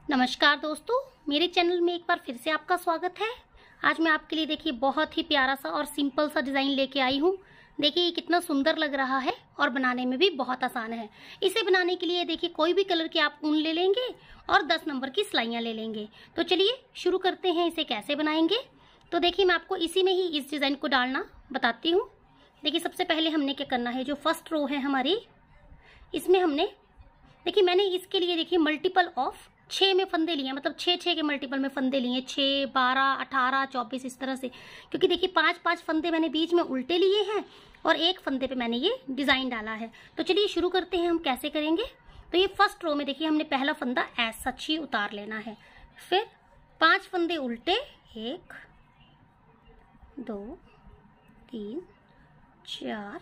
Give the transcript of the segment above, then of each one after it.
नमस्कार दोस्तों, मेरे चैनल में एक बार फिर से आपका स्वागत है। आज मैं आपके लिए देखिए बहुत ही प्यारा सा और सिंपल सा डिज़ाइन लेके आई हूँ। देखिए ये कितना सुंदर लग रहा है और बनाने में भी बहुत आसान है। इसे बनाने के लिए देखिए कोई भी कलर के आप ऊन ले लेंगे और 10 नंबर की सिलाइयाँ ले लेंगे। तो चलिए शुरू करते हैं, इसे कैसे बनाएंगे। तो देखिए मैं आपको इसी में ही इस डिज़ाइन को डालना बताती हूँ। देखिए सबसे पहले हमने क्या करना है, जो फर्स्ट रो है हमारी, इसमें हमने देखिए मैंने इसके लिए देखिए मल्टीपल ऑफ 6 में फंदे लिए, मतलब 6 के मल्टीपल में फंदे लिए, 6, 12, 18, 24 इस तरह से। क्योंकि देखिए 5 फंदे मैंने बीच में उल्टे लिए हैं और एक फंदे पे मैंने ये डिज़ाइन डाला है। तो चलिए शुरू करते हैं, हम कैसे करेंगे। तो ये फर्स्ट रो में देखिए हमने पहला फंदा ऐसा सच ही उतार लेना है। फिर 5 फंदे उल्टे, 1, 2, 3, 4,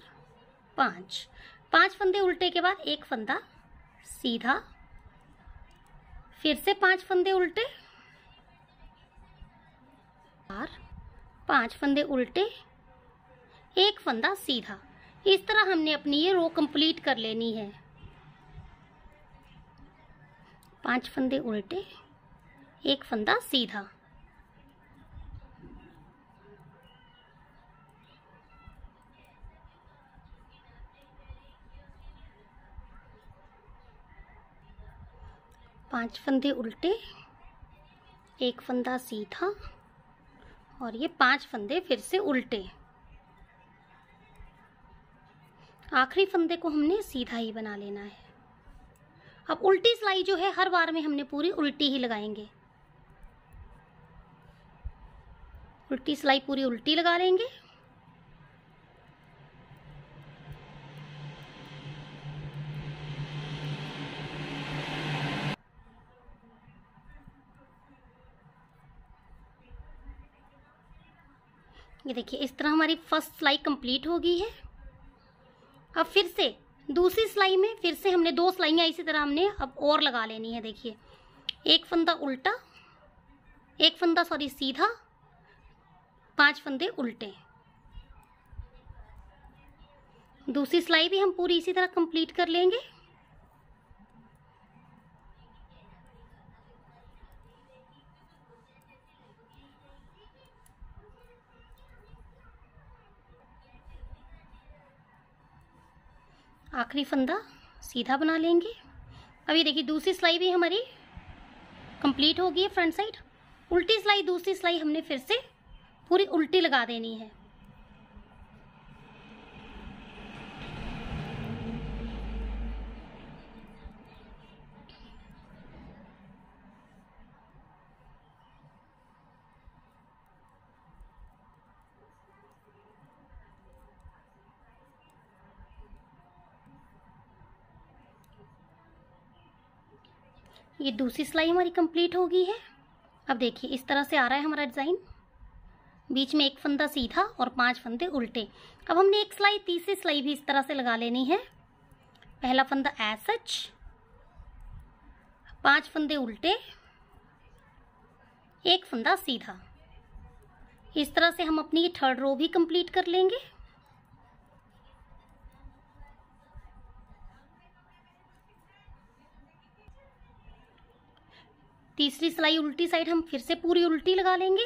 5 फंदे उल्टे के बाद एक फंदा सीधा, फिर से 5 फंदे उल्टे, 5 फंदे उल्टे, एक फंदा सीधा। इस तरह हमने अपनी ये रो कंप्लीट कर लेनी है। 5 फंदे उल्टे, एक फंदा सीधा। पांच फंदे उल्टे, एक फंदा सीधा और ये 5 फंदे फिर से उल्टे। आखिरी फंदे को हमने सीधा ही बना लेना है। अब उल्टी सिलाई जो है हर बार में हमने पूरी उल्टी ही लगाएंगे। उल्टी सिलाई पूरी उल्टी लगा लेंगे। ये देखिए इस तरह हमारी फर्स्ट सिलाई कंप्लीट हो गई है। अब फिर से दूसरी सिलाई में फिर से हमने 2 सिलाइयाँ इसी तरह हमने अब और लगा लेनी है। देखिए एक फंदा उल्टा, एक फंदा सीधा, 5 फंदे उल्टे। दूसरी सिलाई भी हम पूरी इसी तरह कंप्लीट कर लेंगे। आखिरी फंदा सीधा बना लेंगे। अब ये देखिए दूसरी सिलाई भी हमारी कंप्लीट हो गई है फ्रंट साइड। उल्टी सिलाई, दूसरी सिलाई हमने फिर से पूरी उल्टी लगा देनी है। ये दूसरी सिलाई हमारी कंप्लीट हो गई है। अब देखिए इस तरह से आ रहा है हमारा डिज़ाइन। बीच में एक फंदा सीधा और 5 फंदे उल्टे। अब हमने एक सिलाई, तीसरी सिलाई भी इस तरह से लगा लेनी है। पहला फंदा ऐसा सच, 5 फंदे उल्टे, एक फंदा सीधा। इस तरह से हम अपनी ये थर्ड रो भी कंप्लीट कर लेंगे। तीसरी सिलाई उल्टी साइड हम फिर से पूरी उल्टी लगा लेंगे।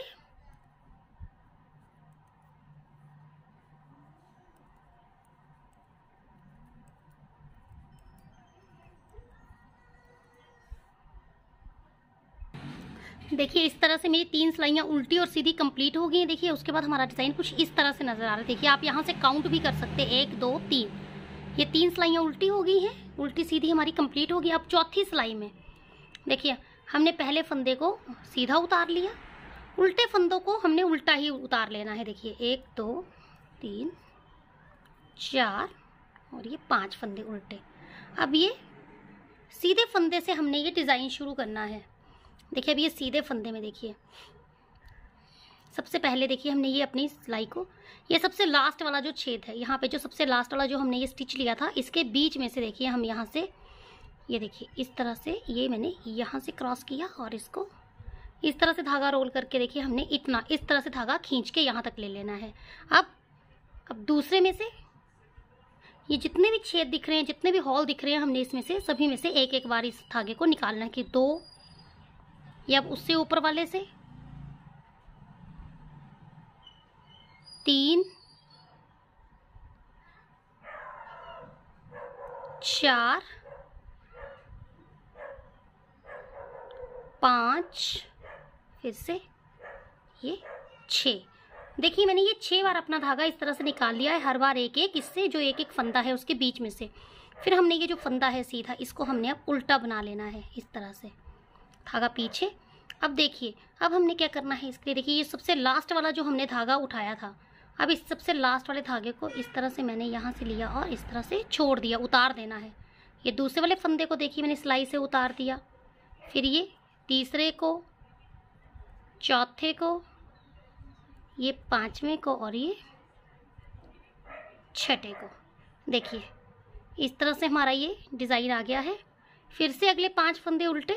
देखिए इस तरह से मेरी 3 सिलाइयाँ उल्टी और सीधी कंप्लीट हो गई हैं। देखिए उसके बाद हमारा डिज़ाइन कुछ इस तरह से नज़र आ रहा है। देखिए आप यहाँ से काउंट भी कर सकते हैं, 1, 2, 3। ये 3 सिलाइयाँ उल्टी हो गई हैं, उल्टी सीधी हमारी कंप्लीट हो गई। अब चौथी सिलाई में देखिए हमने पहले फंदे को सीधा उतार लिया, उल्टे फंदों को हमने उल्टा ही उतार लेना है। देखिए 1, 2, 3, 4 और ये 5 फंदे उल्टे। अब ये सीधे फंदे से हमने ये डिज़ाइन शुरू करना है। देखिए अब ये सीधे फंदे में देखिए सबसे पहले देखिए हमने ये अपनी सिलाई को, ये सबसे लास्ट वाला जो छेद है यहाँ पे, जो सबसे लास्ट वाला जो हमने ये स्टिच लिया था, इसके बीच में से देखिए हम यहाँ से ये देखिए इस तरह से ये मैंने यहाँ से क्रॉस किया और इसको इस तरह से धागा रोल करके देखिए हमने इतना इस तरह से धागा खींच के यहाँ तक ले लेना है। अब दूसरे में से ये जितने भी छेद दिख रहे हैं, जितने भी हॉल दिख रहे हैं, हमने इसमें से सभी में से एक एक बार इस धागे को निकालना है कि 2 ये अब उससे ऊपर वाले से 3 4 5, फिर से ये 6। देखिए मैंने ये 6 बार अपना धागा इस तरह से निकाल लिया है, हर बार एक एक, इससे जो एक एक फंदा है उसके बीच में से। फिर हमने ये जो फंदा है सीधा, इसको हमने अब उल्टा बना लेना है इस तरह से, धागा पीछे। अब देखिए अब हमने क्या करना है इसके लिए, देखिए ये सबसे लास्ट वाला जो हमने धागा उठाया था, अब इस सबसे लास्ट वाले धागे को इस तरह से मैंने यहाँ से लिया और इस तरह से छोड़ दिया, उतार देना है। ये दूसरे वाले फंदे को देखिए मैंने सिलाई से उतार दिया, फिर ये तीसरे को, चौथे को, ये पांचवें को और ये छठे को। देखिए इस तरह से हमारा ये डिज़ाइन आ गया है। फिर से अगले 5 फंदे उल्टे,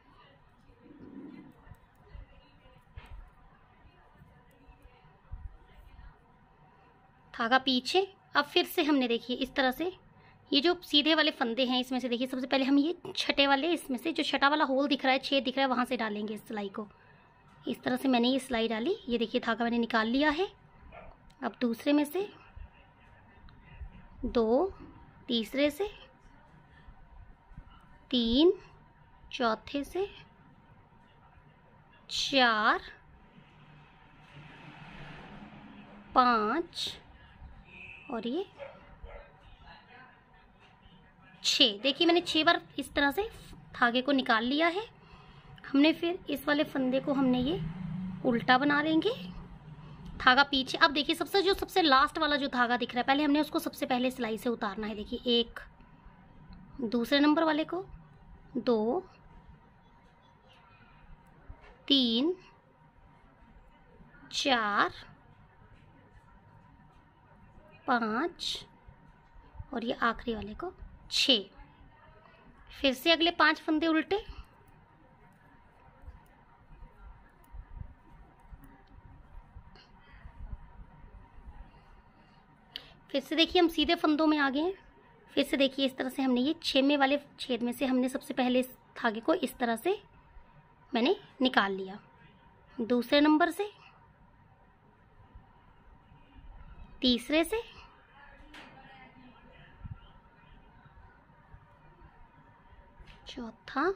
धागा पीछे। अब फिर से हमने देखिए इस तरह से ये जो सीधे वाले फंदे हैं इसमें से देखिए सबसे पहले हम ये छठे वाले, इसमें से जो छठा वाला होल दिख रहा है, छेद दिख रहा है, वहाँ से डालेंगे इस सिलाई को। इस तरह से मैंने ये सिलाई डाली, ये देखिए धागा मैंने निकाल लिया है। अब दूसरे में से 2, तीसरे से 3, चौथे से 4, 5 और ये 6। देखिए मैंने 6 बार इस तरह से धागे को निकाल लिया है हमने। फिर इस वाले फंदे को हमने ये उल्टा बना लेंगे, धागा पीछे। अब देखिए सबसे लास्ट वाला जो धागा दिख रहा है, पहले हमने उसको सबसे पहले सिलाई से उतारना है। देखिए 1, दूसरे नंबर वाले को 2, 3, 4, 5 और ये आखिरी वाले को 6। फिर से अगले 5 फंदे उल्टे, फिर से देखिए हम सीधे फंदों में आ गए हैं। फिर से देखिए इस तरह से हमने ये 6वें वाले छेद में से हमने सबसे पहले इस धागे को इस तरह से मैंने निकाल लिया, दूसरे नंबर से, तीसरे से, चौथा,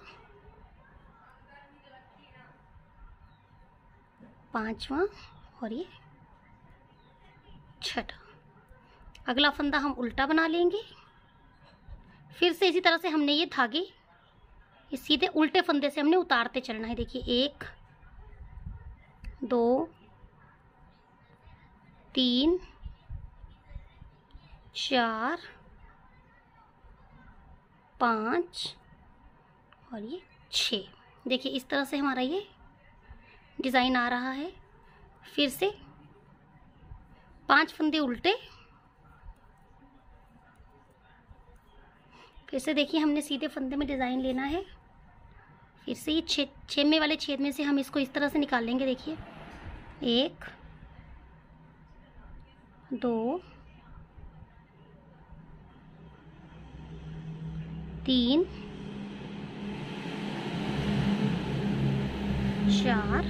5वां और ये छठा। अगला फंदा हम उल्टा बना लेंगे। फिर से इसी तरह से हमने ये धागे इस सीधे उल्टे फंदे से हमने उतारते चलना है। देखिए 1, 2, 3, 4, 5 और ये 6। देखिए इस तरह से हमारा ये डिज़ाइन आ रहा है। फिर से 5 फंदे उल्टे, फिर से देखिए हमने सीधे फंदे में डिज़ाइन लेना है। फिर से ये 6वें वाले छेद में से हम इसको इस तरह से निकाल लेंगे। देखिए 1, 2, 3, 4,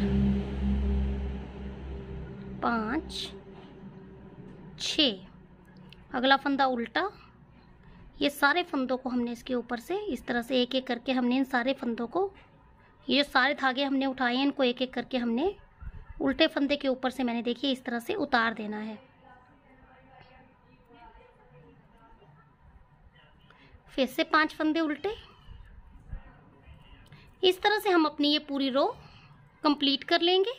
5, 6। अगला फंदा उल्टा। ये सारे फंदों को हमने इसके ऊपर से इस तरह से एक एक करके हमने इन सारे फंदों को, ये जो सारे धागे हमने उठाए हैं इनको एक एक करके हमने उल्टे फंदे के ऊपर से मैंने देखिए इस तरह से उतार देना है। फिर से 5 फंदे उल्टे। इस तरह से हम अपनी ये पूरी रो कंप्लीट कर लेंगे।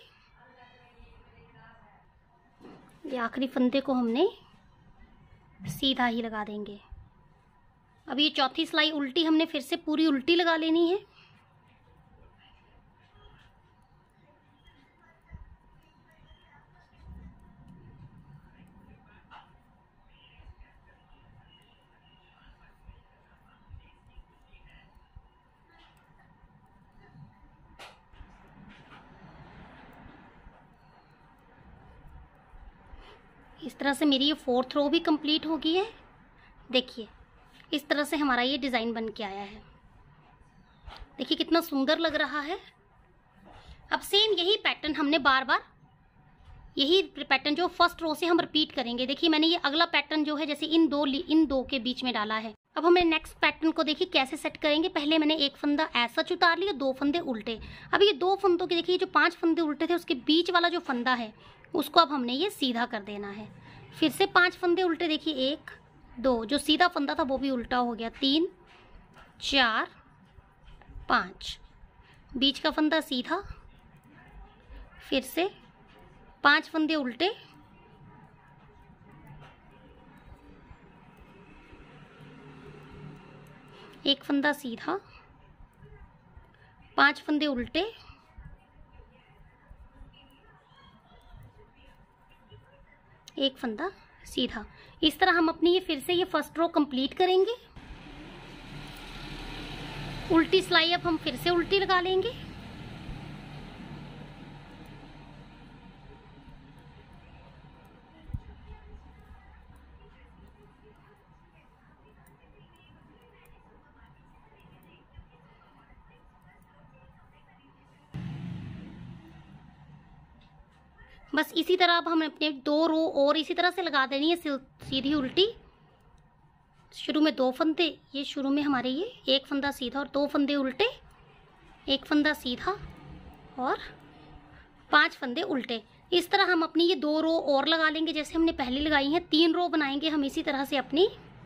ये आखिरी फंदे को हमने सीधा ही लगा देंगे। अब ये चौथी सिलाई उल्टी हमने फिर से पूरी उल्टी लगा लेनी है। इस तरह से मेरी ये 4th रो भी कंप्लीट हो गई है। देखिए इस तरह से हमारा ये डिज़ाइन बन के आया है। देखिए कितना सुंदर लग रहा है। अब सेम यही पैटर्न हमने बार बार यही पैटर्न जो फर्स्ट रो से हम रिपीट करेंगे। देखिए मैंने ये अगला पैटर्न जो है जैसे इन दो के बीच में डाला है। अब हमें नेक्स्ट पैटर्न को देखिए कैसे सेट करेंगे। पहले मैंने एक फंदा ऐसा उतार लिया, 2 फंदे उल्टे। अब ये 2 फंदों के देखिए जो 5 फंदे उल्टे थे उसके बीच वाला जो फंदा है उसको अब हमने ये सीधा कर देना है। फिर से 5 फंदे उल्टे, देखिए 1 2, जो सीधा फंदा था वो भी उल्टा हो गया, 3 4 5, बीच का फंदा सीधा, फिर से 5 फंदे उल्टे, एक फंदा सीधा, 5 फंदे उल्टे, एक फंदा सीधा। इस तरह हम अपनी ये फिर से ये फर्स्ट रो कंप्लीट करेंगे। उल्टी सिलाई अब हम फिर से उल्टी लगा लेंगे। बस इसी तरह अब हम अपने 2 रो और इसी तरह से लगा देनी है सीधी उल्टी। शुरू में 2 फंदे, ये शुरू में हमारे ये एक फंदा सीधा और 2 फंदे उल्टे, एक फंदा सीधा और 5 फंदे उल्टे। इस तरह हम अपनी ये 2 रो और लगा लेंगे जैसे हमने पहले लगाई हैं। 3 रो बनाएंगे हम इसी तरह से अपनी।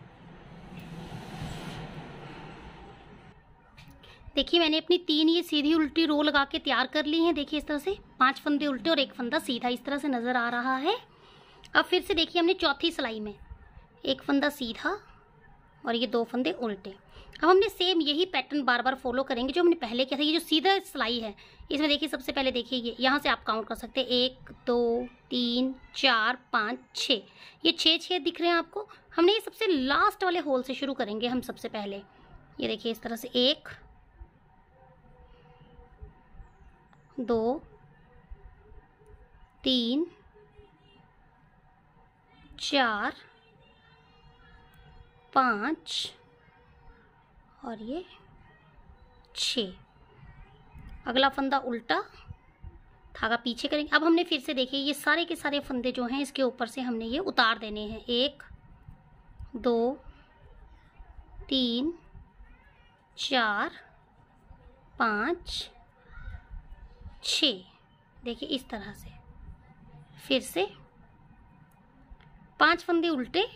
देखिए मैंने अपनी 3 ये सीधी उल्टी रो लगा के तैयार कर ली हैं। देखिए इस तरह से 5 फंदे उल्टे और एक फंदा सीधा, इस तरह से नज़र आ रहा है। अब फिर से देखिए हमने चौथी सिलाई में एक फंदा सीधा और ये 2 फंदे उल्टे। अब हमने सेम यही पैटर्न बार बार फॉलो करेंगे जो हमने पहले किया था। ये जो सीधा सिलाई है इसमें देखिए सबसे पहले देखिए ये यहाँ से आप काउंट कर सकते हैं 1 2 3 4 5 6, ये 6 छेद दिख रहे हैं आपको। हमने ये सबसे लास्ट वाले होल से शुरू करेंगे हम सबसे पहले। ये देखिए इस तरह से 1 2 3 4 5 और ये 6। अगला फंदा उल्टा, धागा पीछे करेंगे। अब हमने फिर से देखिए ये सारे के सारे फंदे जो हैं इसके ऊपर से हमने ये उतार देने हैं। 1 2 3 4 5 6, देखिए इस तरह से। फिर से 5 फंदे उल्टे,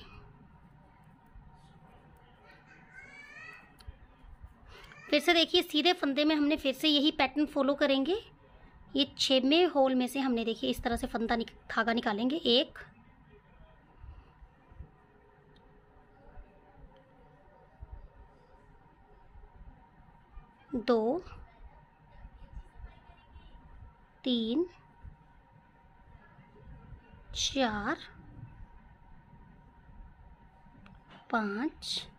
फिर से देखिए सीधे फंदे में हमने फिर से यही पैटर्न फॉलो करेंगे। ये 6वें होल में से हमने देखिए इस तरह से धागा निकालेंगे। 1 2 3 4 5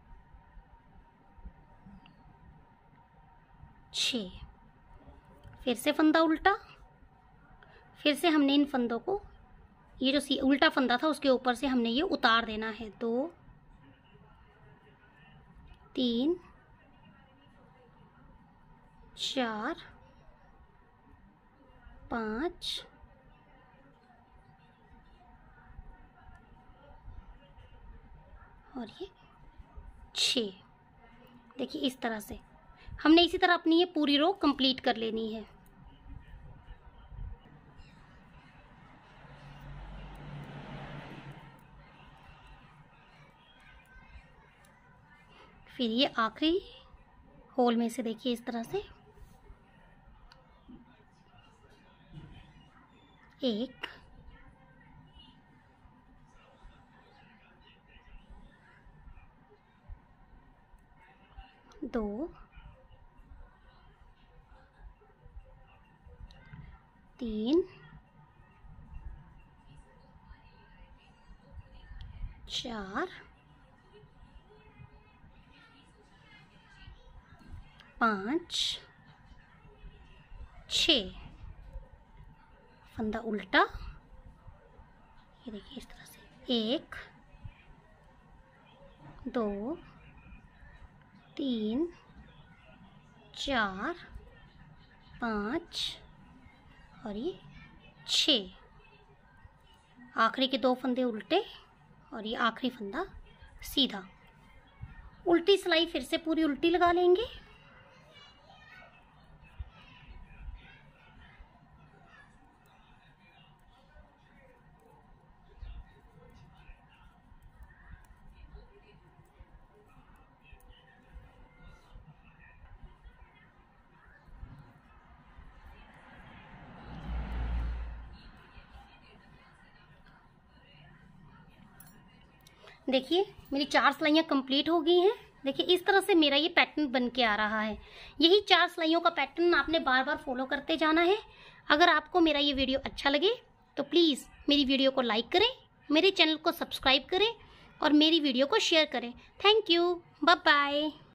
6, फिर से फंदा उल्टा, फिर से हमने इन फंदों को ये जो उल्टा फंदा था उसके ऊपर से हमने ये उतार देना है। 2 3 4 5 और ये 6, देखिए इस तरह से हमने इसी तरह अपनी ये पूरी रो कंप्लीट कर लेनी है। फिर ये आखिरी होल में से देखिए इस तरह से 1 2 3 4 5 6, फंदा उल्टा, ये देखिए इस तरह से 1 2 3 4 5 और ये 6, आखिरी के 2 फंदे उल्टे और ये आखिरी फंदा सीधा। उल्टी सिलाई फिर से पूरी उल्टी लगा लेंगे। देखिए मेरी 4 सिलाइयाँ कंप्लीट हो गई हैं। देखिए इस तरह से मेरा ये पैटर्न बन के आ रहा है। यही 4 सिलाइयों का पैटर्न आपने बार बार फॉलो करते जाना है। अगर आपको मेरा ये वीडियो अच्छा लगे तो प्लीज़ मेरी वीडियो को लाइक करें, मेरे चैनल को सब्सक्राइब करें और मेरी वीडियो को शेयर करें। Thank you, bye bye.